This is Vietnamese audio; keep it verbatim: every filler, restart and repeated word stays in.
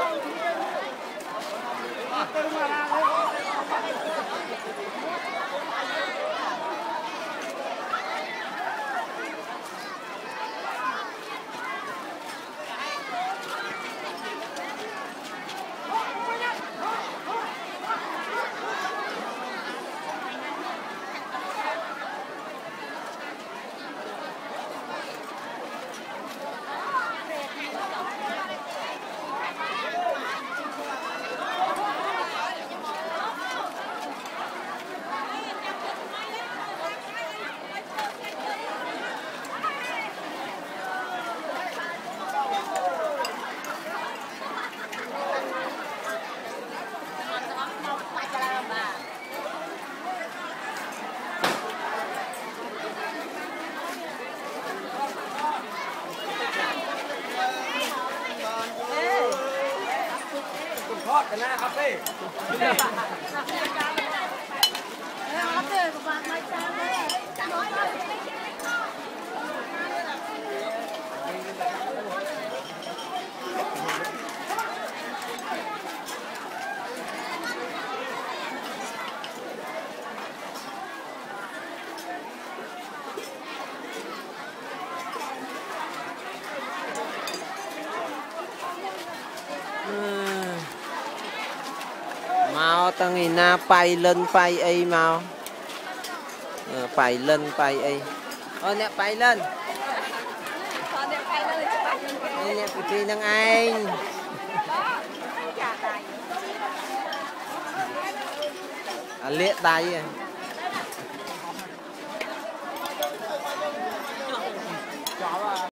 ทอดกันนะครับพี่ mau tao nghĩ na bay lên bay ấy mau bay lên bay ấy ôi nè bay lên đây nè cái gì năng anh à liệt tay